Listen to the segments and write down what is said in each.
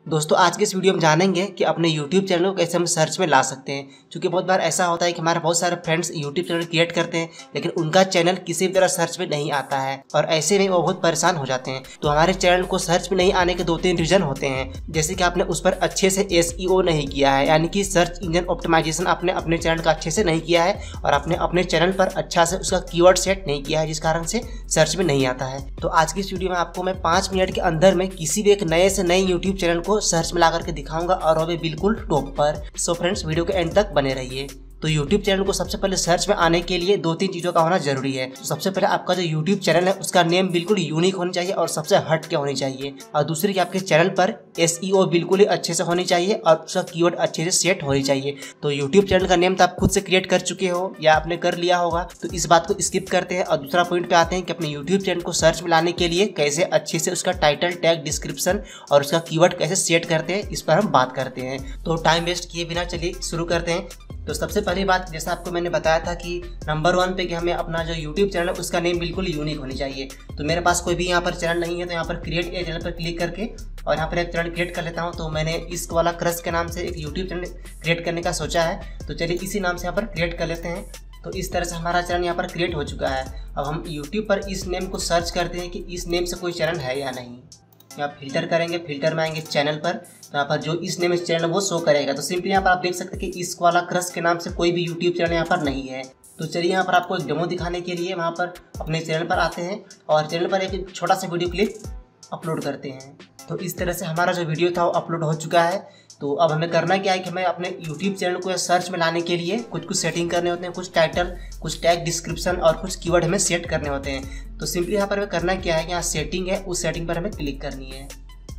दोस्तों आज के इस वीडियो में जानेंगे कि अपने YouTube चैनल को कैसे हम सर्च में ला सकते हैं। क्योंकि बहुत बार ऐसा होता है कि हमारे बहुत सारे फ्रेंड्स YouTube चैनल क्रिएट करते हैं लेकिन उनका चैनल किसी भी तरह सर्च में नहीं आता है और ऐसे में वो बहुत परेशान हो जाते हैं। तो हमारे चैनल को सर्च में नहीं आने के 2-3 रीजन होते हैं, जैसे कि आपने उस पर अच्छे से SEO नहीं किया है, यानी कि सर्च इंजन ऑप्टिमाइजेशन आपने अपने चैनल का अच्छे से नहीं किया है और आपने अपने चैनल पर अच्छा से उसका कीवर्ड सेट नहीं किया है, जिस कारण से सर्च में नहीं आता है। तो आज की इस वीडियो में आपको मैं 5 मिनट के अंदर में किसी भी एक नए से नए YouTube चैनल को सर्च में ला करके दिखाऊंगा और वो भी बिल्कुल टॉप पर। सो फ्रेंड्स वीडियो के एंड तक बने रहिए। तो YouTube चैनल को सबसे पहले सर्च में आने के लिए 2-3 चीज़ों का होना जरूरी है। तो सबसे पहले आपका जो YouTube चैनल है उसका नेम बिल्कुल यूनिक होनी चाहिए और सबसे हट के होनी चाहिए। और दूसरी कि आपके चैनल पर SEO बिल्कुल ही अच्छे से होनी चाहिए और उसका कीवर्ड अच्छे से सेट होनी चाहिए। तो YouTube चैनल का नेम तो आप खुद से क्रिएट कर चुके हो या आपने कर लिया होगा, तो इस बात को स्किप करते हैं और दूसरा पॉइंट पे आते हैं कि अपने YouTube चैनल को सर्च में लाने के लिए कैसे अच्छे से उसका टाइटल, टैग, डिस्क्रिप्शन और उसका कीवर्ड कैसे सेट करते हैं, इस पर हम बात करते हैं। तो टाइम वेस्ट किए बिना चलिए शुरू करते हैं। तो सबसे पहली बात, जैसा आपको मैंने बताया था कि नंबर 1 पे कि हमें अपना जो YouTube चैनल है उसका नेम बिल्कुल यूनिक होनी चाहिए। तो मेरे पास कोई भी यहाँ पर चैनल नहीं है, तो यहाँ पर क्रिएट ए चैनल पर क्लिक करके और यहाँ पर एक चैनल क्रिएट कर लेता हूँ। तो मैंने इश्क वाला क्रश के नाम से एक YouTube चैनल क्रिएट करने का सोचा है, तो चलिए इसी नाम से यहाँ पर क्रिएट कर लेते हैं। तो इस तरह से हमारा चैनल यहाँ पर क्रिएट हो चुका है। अब हम YouTube पर इस नेम को सर्च करते हैं कि इस नेम से कोई चैनल है या नहीं। यहाँ फिल्टर करेंगे, फिल्टर में आएंगे चैनल पर, तो यहाँ पर जो इस नेम चैनल है वो शो करेगा। तो सिंपली यहाँ पर आप देख सकते हैं कि इस वाला क्रश के नाम से कोई भी YouTube चैनल यहाँ पर नहीं है। तो चलिए यहाँ पर आपको एक डेमो दिखाने के लिए वहाँ पर अपने चैनल पर आते हैं और चैनल पर एक छोटा सा वीडियो क्लिप अपलोड करते हैं। तो इस तरह से हमारा जो वीडियो था वो अपलोड हो चुका है। तो अब हमें करना क्या है कि हमें अपने YouTube चैनल को सर्च में लाने के लिए कुछ सेटिंग करने होते हैं, कुछ टाइटल, कुछ टैग, डिस्क्रिप्शन और कुछ कीवर्ड हमें सेट करने होते हैं। तो सिंपली यहाँ पर हमें करना क्या है कि यहाँ सेटिंग है, उस सेटिंग पर हमें क्लिक करनी है।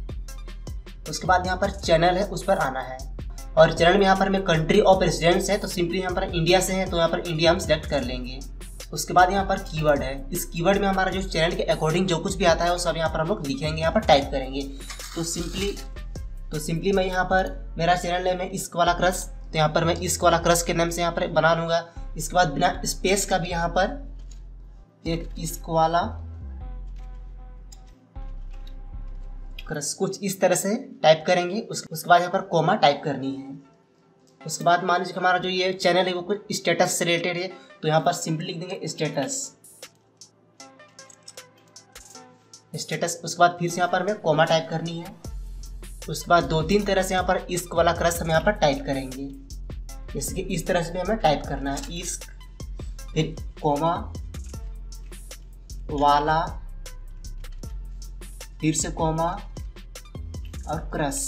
उसके बाद यहाँ पर चैनल है, उस पर आना है और चैनल में यहाँ पर हमें कंट्री ऑफ रेजिडेंस है, तो सिंपली यहाँ पर इंडिया से है तो यहाँ पर इंडिया हम सिलेक्ट कर लेंगे। उसके बाद यहाँ पर कीवर्ड है, इस कीवर्ड में हमारा जो चैनल के अकॉर्डिंग जो कुछ भी आता है वो सब यहाँ पर हम लोग लिखेंगे, यहाँ पर टाइप करेंगे। तो सिंपली मैं यहाँ पर मेरा चैनल नेम है इश्क वाला क्रश, तो यहाँ पर मैं इश्क वाला क्रश के नाम से यहाँ पर बना लूँगा। इसके बाद बिना स्पेस का भी यहाँ पर एक इश्क वाला क्रश कुछ इस तरह से टाइप करेंगे। उसके बाद यहाँ पर कोमा टाइप करनी है। उसके बाद मान लीजिए हमारा जो ये चैनल है वो कुछ स्टेटस से रिलेटेड है, तो यहाँ पर सिंपली लिख देंगे स्टेटस। उसके बाद फिर से यहाँ पर हमें कोमा टाइप करनी है। उसके बाद 2-3 तरह से यहाँ पर इश्क वाला क्रश हम यहाँ पर टाइप करेंगे, जैसे कि इस तरह से भी हमें टाइप करना है, इश्क फिर कोमा वाला फिर से कोमा और क्रश।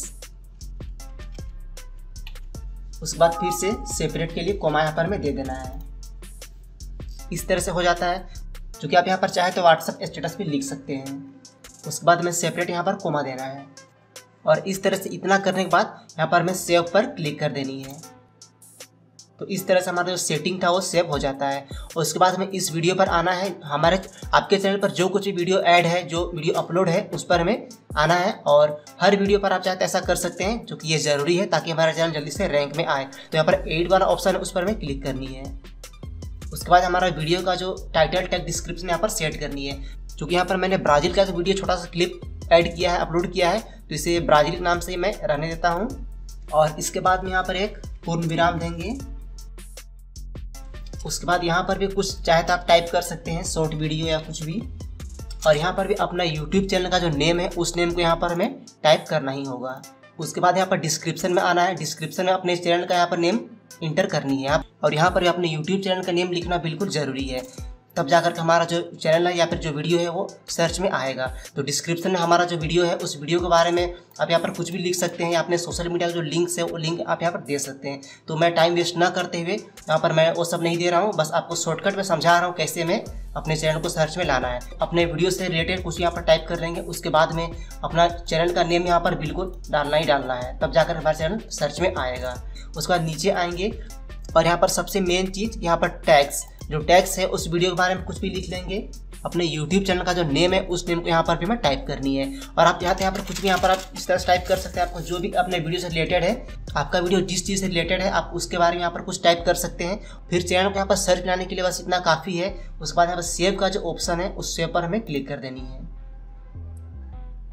उसके बाद फिर से सेपरेट के लिए कोमा यहाँ पर हमें दे देना है। इस तरह से हो जाता है, जो कि आप यहाँ पर चाहे तो व्हाट्सएप स्टेटस पे लिख सकते हैं। उसके बाद हमें सेपरेट यहाँ पर कोमा देना है और इस तरह से इतना करने के बाद यहाँ पर हमें सेव पर क्लिक कर देनी है। तो इस तरह से हमारा जो सेटिंग था वो सेव हो जाता है। और उसके बाद हमें इस वीडियो पर आना है, हमारे आपके चैनल पर जो कुछ भी वीडियो ऐड है, जो वीडियो अपलोड है उस पर हमें आना है और हर वीडियो पर आप चाहते ऐसा कर सकते हैं, जो कि ये ज़रूरी है ताकि हमारा चैनल जल्दी से रैंक में आए। तो यहाँ पर एड वाला ऑप्शन है, उस पर हमें क्लिक करनी है। उसके बाद हमारा वीडियो का जो टाइटल, टैग, डिस्क्रिप्शन यहाँ पर सेट करनी है। क्योंकि यहाँ पर मैंने ब्राज़ील का वीडियो छोटा सा क्लिप ऐड किया है, अपलोड किया है, तो इसे ब्राज़ील के नाम से मैं रहने देता हूँ। और इसके बाद में यहाँ पर एक पूर्ण विराम देंगे। उसके बाद यहाँ पर भी कुछ चाहे तो आप टाइप कर सकते हैं, शॉर्ट वीडियो या कुछ भी। और यहाँ पर भी अपना YouTube चैनल का जो नेम है उस नेम को यहाँ पर हमें टाइप करना ही होगा। उसके बाद यहाँ पर डिस्क्रिप्शन में आना है, डिस्क्रिप्शन में अपने चैनल का यहाँ पर नेम इंटर करनी है और यहाँ पर भी अपने YouTube चैनल का नेम लिखना बिल्कुल ज़रूरी है, तब जाकर के हमारा जो चैनल है या फिर जो वीडियो है वो सर्च में आएगा। तो डिस्क्रिप्शन में हमारा जो वीडियो है उस वीडियो के बारे में आप यहाँ पर कुछ भी लिख सकते हैं या अपने सोशल मीडिया का जो लिंक्स है वो लिंक आप यहाँ पर दे सकते हैं। तो मैं टाइम वेस्ट ना करते हुए यहाँ पर मैं वो सब नहीं दे रहा हूँ, बस आपको शॉर्टकट में समझा रहा हूँ कैसे मैं अपने चैनल को सर्च में लाना है। अपने वीडियो से रिलेटेड कुछ यहाँ पर टाइप कर लेंगे, उसके बाद में अपना चैनल का नेम यहाँ पर बिल्कुल डालना ही डालना है, तब जाकर हमारा चैनल सर्च में आएगा। उसके बाद नीचे आएंगे और यहाँ पर सबसे मेन चीज़ यहाँ पर टैग्स, जो टैग्स है उस वीडियो के बारे में कुछ भी लिख लेंगे। अपने YouTube चैनल का जो नेम है उस नेम को यहाँ पर भी हमें टाइप करनी है और आप यहाँ पर कुछ भी यहाँ पर आप इस तरह से टाइप कर सकते हैं। आपको जो भी अपने वीडियो से रिलेटेड है, आपका वीडियो जिस चीज़ से रिलेटेड है आप उसके बारे में यहाँ पर कुछ टाइप कर सकते हैं। फिर चैनल को यहाँ पर सर्च लाने के लिए बस इतना काफ़ी है। उसके बाद यहाँ पर सेव का जो ऑप्शन है उस सेव पर हमें क्लिक कर देनी है।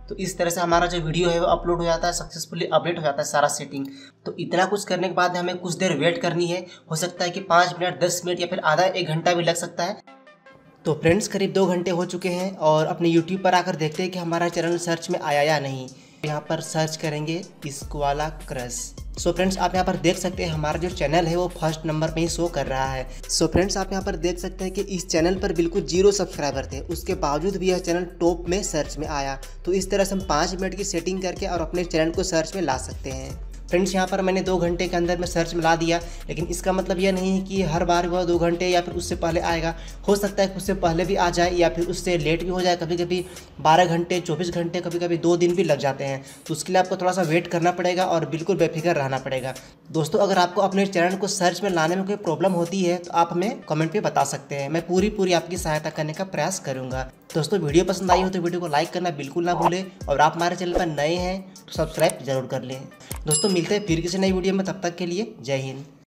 तो इस तरह से हमारा जो वीडियो है वो अपलोड हो जाता है, सक्सेसफुली अपडेट हो जाता है सारा सेटिंग। तो इतना कुछ करने के बाद हमें कुछ देर वेट करनी है। हो सकता है कि 5 मिनट, 10 मिनट या फिर आधा 1 घंटा भी लग सकता है। तो फ्रेंड्स करीब 2 घंटे हो चुके हैं और अपने यूट्यूब पर आकर देखते हैं कि हमारा चैनल सर्च में आया या नहीं। यहाँ पर सर्च करेंगे इस्क्वाला क्रश। सो फ्रेंड्स आप यहाँ पर देख सकते हैं हमारा जो चैनल है वो फर्स्ट नंबर पे ही शो कर रहा है। सो फ्रेंड्स आप यहाँ पर देख सकते हैं कि इस चैनल पर बिल्कुल 0 सब्सक्राइबर थे, उसके बावजूद भी यह चैनल टॉप में सर्च में आया। तो इस तरह से हम 5 मिनट की सेटिंग करके और अपने चैनल को सर्च में ला सकते हैं। फ्रेंड्स यहाँ पर मैंने 2 घंटे के अंदर में सर्च में ला दिया, लेकिन इसका मतलब यह नहीं है कि हर बार वह 2 घंटे या फिर उससे पहले आएगा। हो सकता है कि उससे पहले भी आ जाए या फिर उससे लेट भी हो जाए। कभी कभी 12 घंटे, 24 घंटे, कभी कभी 2 दिन भी लग जाते हैं। तो उसके लिए आपको थोड़ा सा वेट करना पड़ेगा और बिल्कुल बेफिक्र रहना पड़ेगा। दोस्तों अगर आपको अपने चैनल को सर्च में लाने में कोई प्रॉब्लम होती है तो आप हमें कमेंट पे बता सकते हैं। मैं पूरी आपकी सहायता करने का प्रयास करूँगा। दोस्तों वीडियो पसंद आई हो तो वीडियो को लाइक करना बिल्कुल ना भूलें और आप हमारे चैनल पर नए हैं तो सब्सक्राइब जरूर कर लें। दोस्तों मिलते हैं फिर किसी नई वीडियो में, तब तक के लिए जय हिंद।